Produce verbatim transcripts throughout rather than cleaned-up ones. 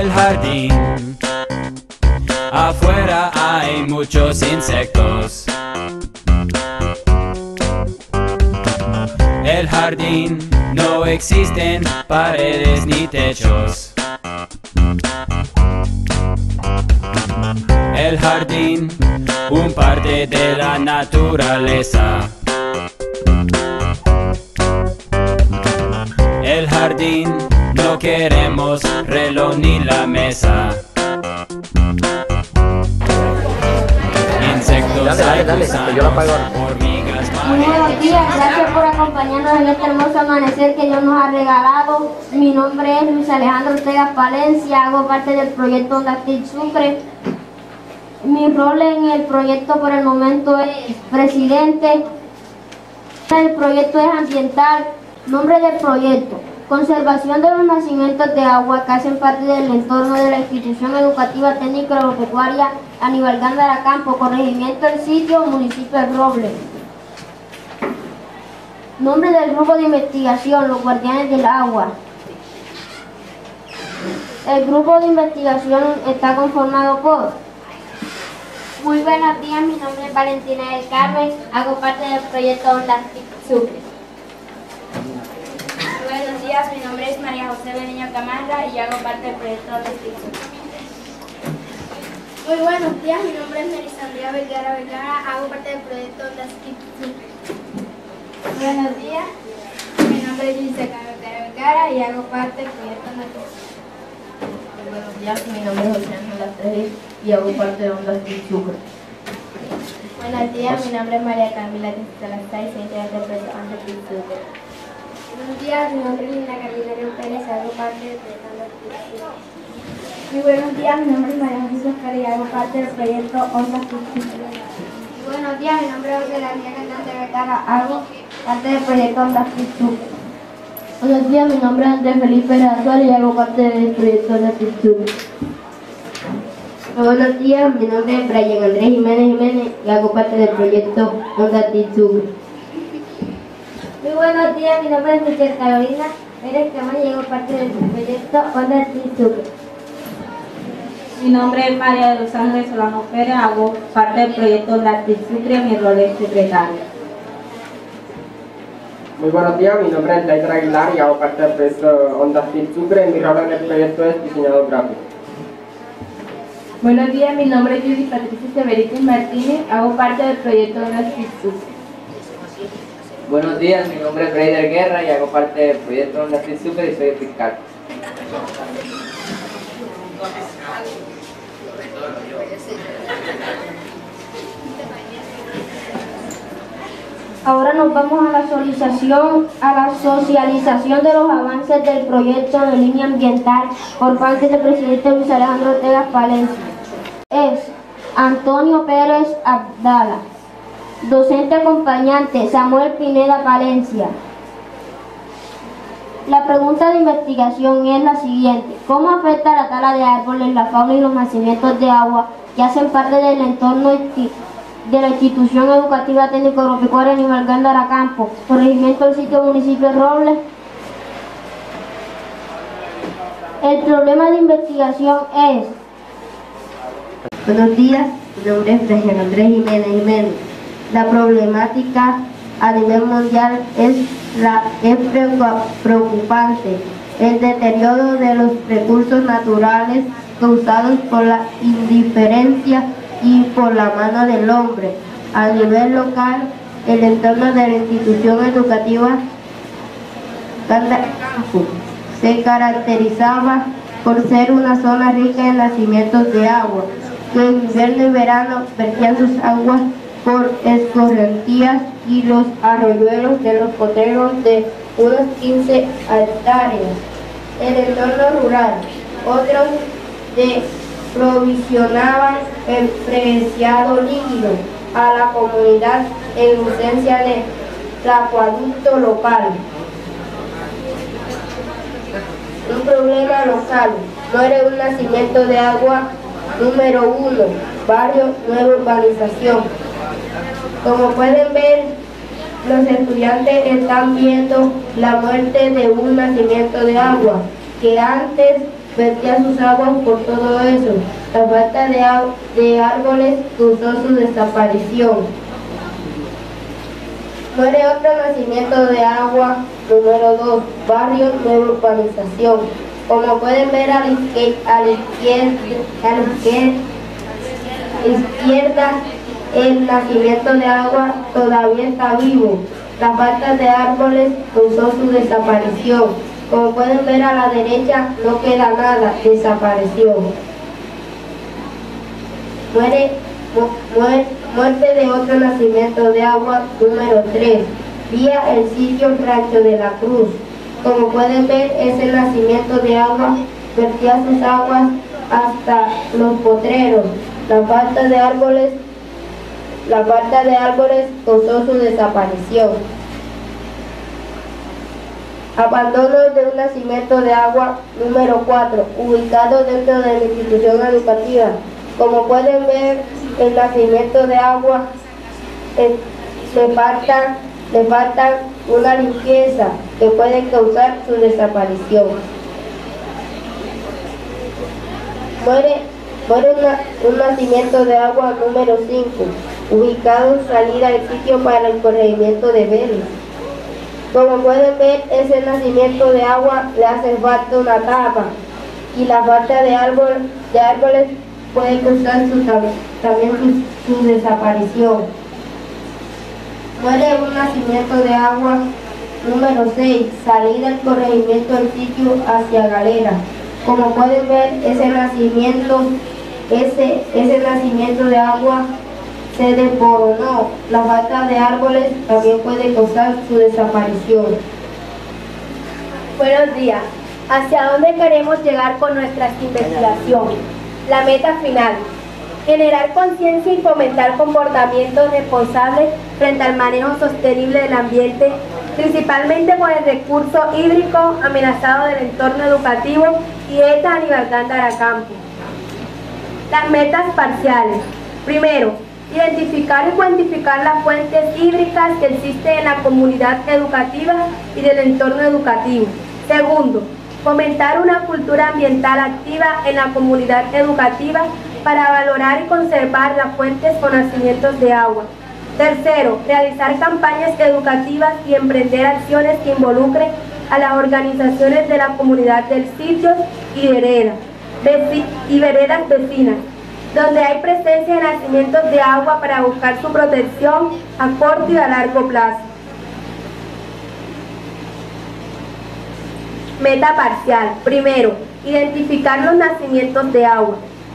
El jardín, afuera hay muchos insectos. El jardín, no existen paredes ni techos. El jardín, un parte de la naturaleza. El jardín, no queremos reloj ni la mesa. Insectos, Dale, dale, hay dale, gusanos, yo la apago ahora. hormigas, Muy buenos días, gracias por acompañarnos en este hermoso amanecer que Dios nos ha regalado. Mi nombre es Luis Alejandro Ortega Palencia, hago parte del proyecto Onda Active Sucre. Mi rol en el proyecto por el momento es presidente. El proyecto es ambiental. Nombre del proyecto: conservación de los nacimientos de agua que hacen parte del entorno de la institución educativa técnico agropecuaria Aníbal Gándara Campo, corregimiento del sitio, municipio de Robles. Nombre del grupo de investigación: los guardianes del agua. El grupo de investigación está conformado por... Muy buenos días, mi nombre es Valentina del Carmen, hago parte del proyecto Onda Active Sucre. Buenos días, mi nombre es María José Beniño Camarra y hago parte del proyecto Onda Active Sucre. Muy buenos días, mi nombre es Melisandria Vergara Vergara, hago parte del proyecto Onda Active Sucre. Buenos días, mi nombre es Giseca Vergara Vergara y hago parte del proyecto Onda Active Sucre. Buenos días, mi nombre es José Ángel Lastres y hago parte de Onda Active Sucre. Buenos días, mi nombre es María Camila Salazar y soy integrante del proyecto Onda Active Sucre. Buenos días, mi nombre es Lina Carolina León Pérez y hago parte del proyecto Onda Active Sucre. Muy buenos días, mi nombre es María José Oscar y hago parte del proyecto Onda Active Sucre. Buenos días, mi nombre es José García Cantante Vergara, hago parte del proyecto Onda Active Sucre. Buenos días, mi nombre es Andrés Felipe Razuel y hago parte del proyecto Onda Active Sucre. Buenos días, mi nombre es Brian Andrés Jiménez Jiménez y hago parte del proyecto Onda Active Sucre. Muy buenos días, mi nombre es Michelle Carolina Pérez Camacho y hago parte del proyecto Onda Active Sucre. Mi nombre es María de los Ángeles Solano Pérez, hago parte del proyecto Onda Active Sucre, mi rol es secretaria. Muy buenos días, mi nombre es Leitor Aguilar y hago parte del proyecto Onda Active Sucre. Mi rol en el proyecto es diseñador gráfico. Buenos días, mi nombre es Judy Patricia Severitis Martínez, hago parte del proyecto Onda Active Sucre. Buenos días, mi nombre es Breider Guerra y hago parte del proyecto Onda Active Sucre y soy el fiscal. Ahora nos vamos a la socialización, a la socialización de los avances del proyecto de línea ambiental por parte del presidente Luis Alejandro Ortega Palencia. Es Antonio Pérez Abdala, docente acompañante Samuel Pineda Palencia. La pregunta de investigación es la siguiente: ¿cómo afecta la tala de árboles, la fauna y los nacimientos de agua que hacen parte del entorno de la institución educativa técnico agropecuaria Aníbal Gándara Campo, corregimiento del sitio municipio de Robles? El problema de investigación es... Buenos días, mi nombre es Brian Andrés Jiménez Jiménez. La problemática a nivel mundial es, la, es preocupante. El deterioro de los recursos naturales causados por la indiferencia y por la mano del hombre. A nivel local, el entorno de la institución educativa Gándara Campo se caracterizaba por ser una zona rica en nacimientos de agua, que en invierno y verano vertían sus aguas por escorrentías y los arroyuelos de los potreros de unos quince hectáreas. El entorno rural, otros de provisionaban el preciado líquido a la comunidad en ausencia del acueducto local. Un problema local: muere un nacimiento de agua número uno, barrio Nueva Urbanización. Como pueden ver, los estudiantes están viendo la muerte de un nacimiento de agua que antes vertía sus aguas por todo eso. La falta de, de árboles causó su desaparición. Muere otro nacimiento de agua. Número dos. Barrio, nueva urbanización. Como pueden ver a la izquierda, a la izquierda, a la izquierda, izquierda el nacimiento de agua todavía está vivo. La falta de árboles causó su desaparición. Como pueden ver a la derecha, no queda nada, desapareció. Muere, mu muer, muerte de otro nacimiento de agua, número tres. Vía el sitio Rancho de la Cruz. Como pueden ver, ese nacimiento de agua vertía sus aguas hasta los potreros. La falta de árboles, la falta de árboles causó su desaparición. Abandono de un nacimiento de agua, número cuatro, ubicado dentro de la institución educativa. Como pueden ver, el nacimiento de agua eh, le falta, le falta una limpieza que puede causar su desaparición. Muere, muere una, un nacimiento de agua, número cinco, ubicado en salida del sitio para el corregimiento de Vélez. Como pueden ver, ese nacimiento de agua le hace falta una tapa y la falta de, árbol, de árboles puede causar su, también su, su desaparición. Muere un nacimiento de agua, número seis, salida del corregimiento del sitio hacia Galera. Como pueden ver, ese nacimiento, ese, ese nacimiento de agua se desboronó. La falta de árboles también puede causar su desaparición. Buenos días. ¿Hacia dónde queremos llegar con nuestras investigaciones? La meta final: generar conciencia y fomentar comportamientos responsables frente al manejo sostenible del ambiente, principalmente con el recurso hídrico amenazado del entorno educativo y ETA Aníbal Gándara Campos. Las metas parciales: primero, identificar y cuantificar las fuentes hídricas que existen en la comunidad educativa y del entorno educativo. Segundo, fomentar una cultura ambiental activa en la comunidad educativa para valorar y conservar las fuentes o nacimientos de agua. Tercero, realizar campañas educativas y emprender acciones que involucren a las organizaciones de la comunidad del sitio y veredas, y veredas vecinas, donde hay presencia de nacimientos de agua para buscar su protección a corto y a largo plazo. Meta parcial. Primero, identificar los nacimientos de agua.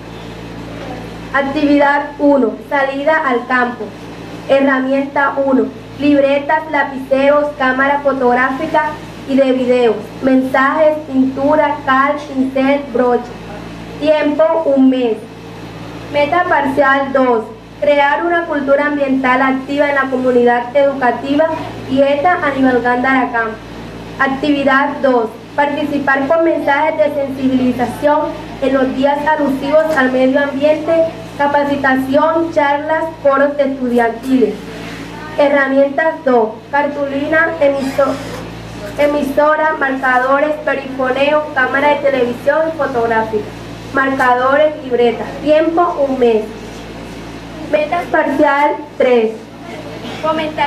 Actividad uno. Salida al campo. Herramienta uno. Libretas, lapiceros, cámara fotográfica y de videos. Mensajes, pintura, cal, pincel, broche. Tiempo, un mes. Meta parcial dos. Crear una cultura ambiental activa en la comunidad educativa y ETA Aníbal Gándara Campos. Actividad dos. Participar con mensajes de sensibilización en los días alusivos al medio ambiente, capacitación, charlas, foros estudiantiles. Herramientas dos. Cartulina, emisor, emisora, marcadores, perifoneo, cámara de televisión y fotográfica. Marcadores, libretas. Tiempo, un mes. Metas parcial tres. Fomentar,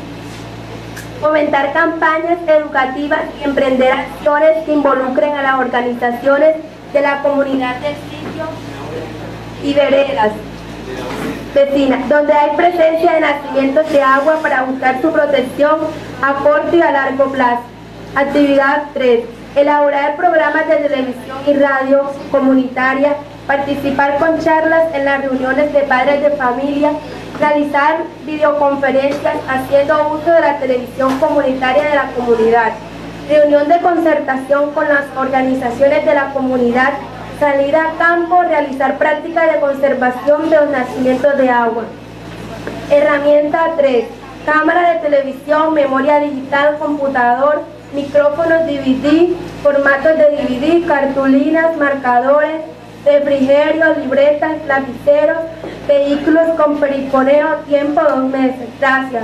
fomentar campañas educativas y emprender acciones que involucren a las organizaciones de la comunidad del sitio y veredas vecinas, donde hay presencia de nacimientos de agua para buscar su protección a corto y a largo plazo. Actividad tres. Elaborar programas de televisión y radio comunitaria, participar con charlas en las reuniones de padres de familia, realizar videoconferencias haciendo uso de la televisión comunitaria de la comunidad, reunión de concertación con las organizaciones de la comunidad, salir a campo, realizar prácticas de conservación de los nacimientos de agua. Herramienta tres. Cámara de televisión, memoria digital, computador, micrófonos D V D, formatos de D V D, cartulinas, marcadores, refrigerios, libretas, lapiceros, vehículos con perifoneo. Tiempo dos meses. Gracias.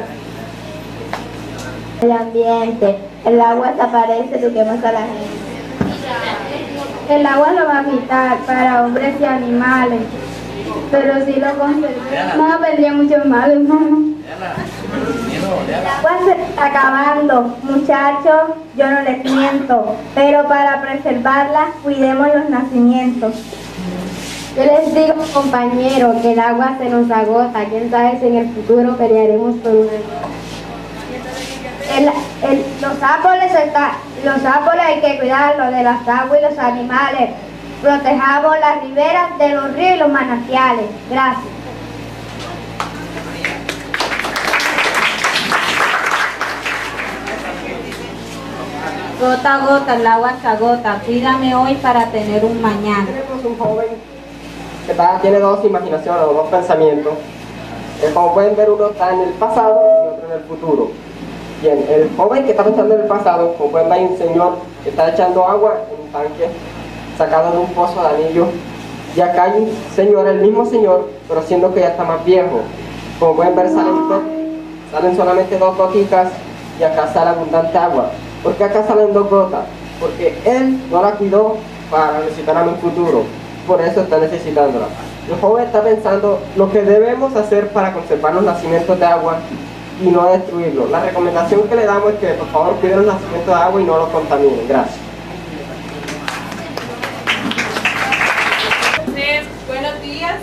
El ambiente. El agua desaparece, eduquemos a la gente. El agua lo va a quitar para hombres y animales. Pero si lo conservé, no vendría mucho mal, hermano. El agua se está acabando, muchachos, yo no les miento. Pero para preservarla, cuidemos los nacimientos. Yo les digo, compañero, que el agua se nos agota. Quién sabe si en el futuro pelearemos por una. El, el, los, árboles está, los árboles hay que cuidarlos de las aguas y los animales. Protejamos las riberas de los ríos y los manantiales. Gracias. Gota a gota el agua se agota, cuídame hoy para tener un mañana. Tenemos un joven que está, tiene dos imaginaciones, dos pensamientos. Eh, como pueden ver, uno está en el pasado y otro en el futuro. Bien, el joven que está pensando en el pasado, como pueden ver, hay un señor que está echando agua en un tanque sacado de un pozo de anillo. Y acá hay un señor, el mismo señor, pero siendo que ya está más viejo. Como pueden ver, salen, dos, salen solamente dos gotitas y acá sale abundante agua. ¿Por qué acá salen dos gotas? Porque él no la cuidó para necesitarla en un futuro. Por eso está necesitándola. El joven está pensando lo que debemos hacer para conservar los nacimientos de agua y no destruirlos. La recomendación que le damos es que por favor cuiden los nacimientos de agua y no los contaminen. Gracias. Entonces, buenos días.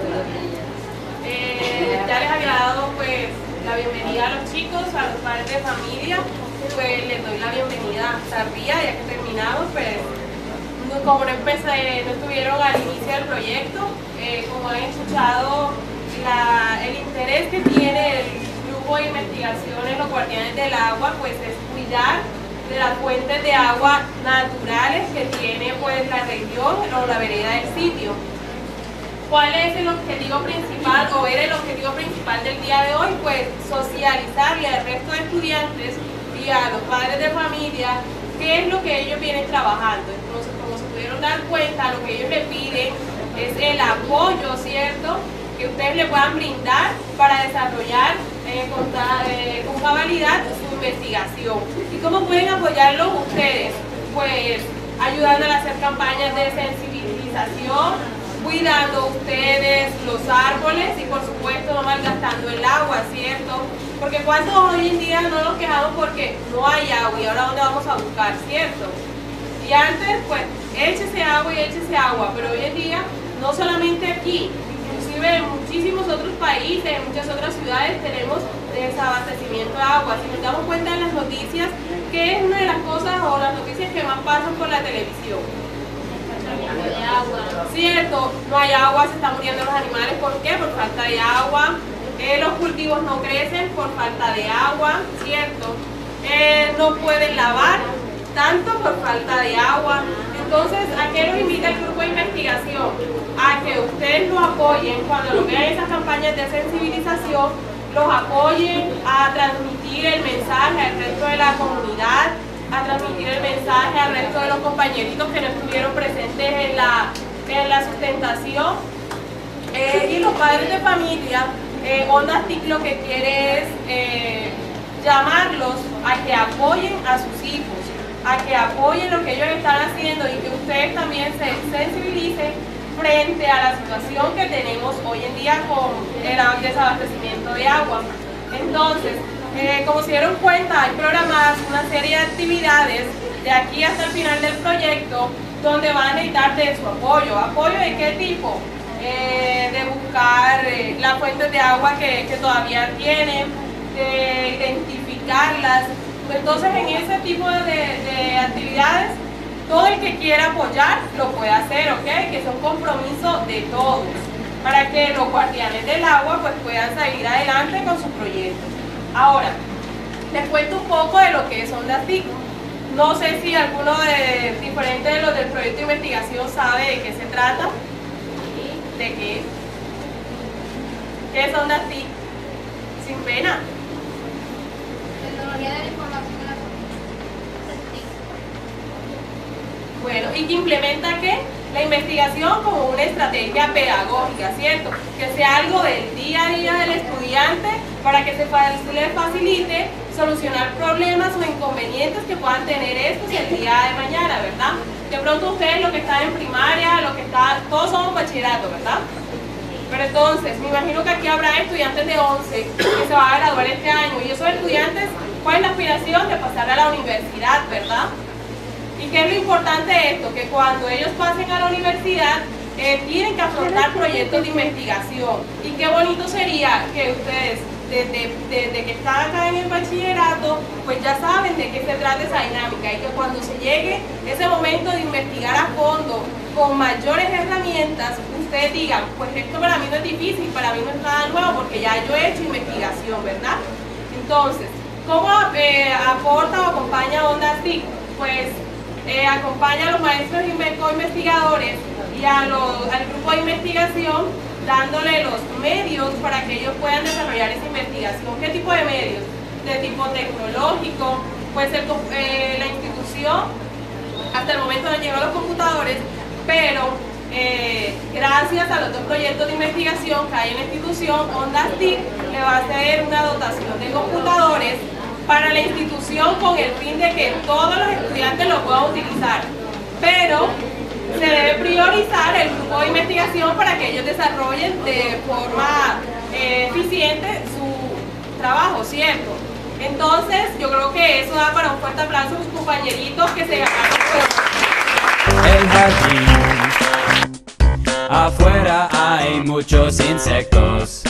Eh, ya les había dado pues la bienvenida a los chicos, a los padres de familia. Pues les doy la bienvenida tardía, ya que terminamos, pues no, como no, empecé, no estuvieron al inicio del proyecto, eh, como han escuchado la, el interés que tiene el grupo de investigación en los guardianes del agua, pues es cuidar de las fuentes de agua naturales que tiene pues la región o la vereda del sitio. ¿Cuál es el objetivo principal o era el objetivo principal del día de hoy? Pues socializarle al resto de estudiantes y a los padres de familia qué es lo que ellos vienen trabajando. Entonces, como se pudieron dar cuenta, lo que ellos le piden es el apoyo, ¿cierto?, que ustedes le puedan brindar para desarrollar eh, con, eh, con cabalidad su investigación. ¿Y cómo pueden apoyarlos ustedes? Pues ayudando a hacer campañas de sensibilización, cuidando ustedes los árboles y por supuesto no malgastando el agua, ¿cierto? Porque cuántos hoy en día no nos quejamos porque no hay agua y ahora dónde vamos a buscar, ¿cierto? Y antes pues échese agua y échese agua, pero hoy en día no solamente aquí, inclusive en muchísimos otros países, en muchas otras ciudades tenemos desabastecimiento de agua. Si nos damos cuenta en las noticias, ¿qué es una de las cosas o las noticias que más pasan por la televisión? No hay agua. Cierto, no hay agua, se están muriendo los animales. ¿Por qué? Por falta de agua. Eh, los cultivos no crecen por falta de agua, ¿cierto? Eh, no pueden lavar, tanto por falta de agua. Entonces, ¿a qué nos invita el grupo de investigación? A que ustedes los apoyen cuando lo vean esas campañas de sensibilización, los apoyen a transmitir el mensaje al resto de la comunidad, a transmitir el mensaje al resto de los compañeritos que no estuvieron presentes en la, en la sustentación. Eh, y los padres de familia, eh, Ondas T I C lo que quiere es eh, llamarlos a que apoyen a sus hijos, a que apoyen lo que ellos están haciendo y que ustedes también se sensibilicen frente a la situación que tenemos hoy en día con el desabastecimiento de agua. Entonces, Eh, como se dieron cuenta, hay programadas una serie de actividades de aquí hasta el final del proyecto donde van a necesitar de su apoyo. ¿Apoyo de qué tipo? Eh, de buscar eh, las fuentes de agua que, que todavía tienen, de identificarlas. Entonces, en ese tipo de, de actividades, todo el que quiera apoyar lo puede hacer, ¿ok? Que es un compromiso de todos para que los guardianes del agua pues, puedan salir adelante con su proyecto. Ahora, les cuento un poco de lo que es Ondas T I C. No sé si alguno de diferente de los del proyecto de investigación sabe de qué se trata. ¿De qué? ¿Qué es Ondas T I C? Sin pena. Tecnología de la información de la comunidad. Bueno, ¿y que implementa qué? La investigación como una estrategia pedagógica, ¿cierto? Que sea algo del día a día del estudiante para que se les facilite solucionar problemas o inconvenientes que puedan tener estos el día de mañana, ¿verdad? De pronto ustedes lo que están en primaria, los que están, todos somos bachillerato, ¿verdad? Pero entonces, me imagino que aquí habrá estudiantes de once que se van a graduar este año, y esos estudiantes, ¿cuál es la aspiración? De pasar a la universidad, ¿verdad? ¿Y qué es lo importante de esto? Que cuando ellos pasen a la universidad, eh, tienen que afrontar proyectos de investigación. Y qué bonito sería que ustedes, desde, desde que están acá en el bachillerato, pues ya saben de qué se trata esa dinámica, y que cuando se llegue ese momento de investigar a fondo, con mayores herramientas, ustedes digan, pues esto para mí no es difícil, para mí no es nada nuevo, porque ya yo he hecho investigación, ¿verdad? Entonces, ¿cómo eh, aporta o acompaña Onda S I C? Pues eh, acompaña a los maestros investigadores y a los, al grupo de investigación, dándole los medios para que ellos puedan desarrollar esa investigación. ¿Qué tipo de medios? De tipo tecnológico, puede ser eh, la institución, hasta el momento no han llegado los computadores, pero eh, gracias a los dos proyectos de investigación que hay en la institución, Onda S I C le va a hacer una dotación de computadores para la institución con el fin de que todos los estudiantes lo puedan utilizar. Pero se debe priorizar el grupo de investigación para que ellos desarrollen de forma eh, eficiente su trabajo, ¿cierto? Entonces, yo creo que eso da para un fuerte aplauso a sus compañeritos que se ganaron el jardín. Afuera hay muchos insectos.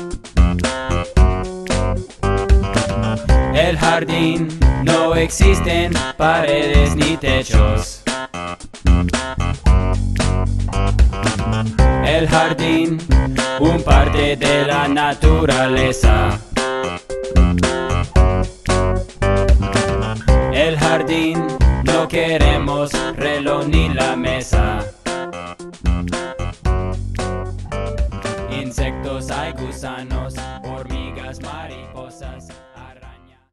El jardín no existen paredes ni techos. El jardín, un parte de la naturaleza. El jardín, no queremos reloj ni la mesa. Insectos hay, gusanos, hormigas, mariposas.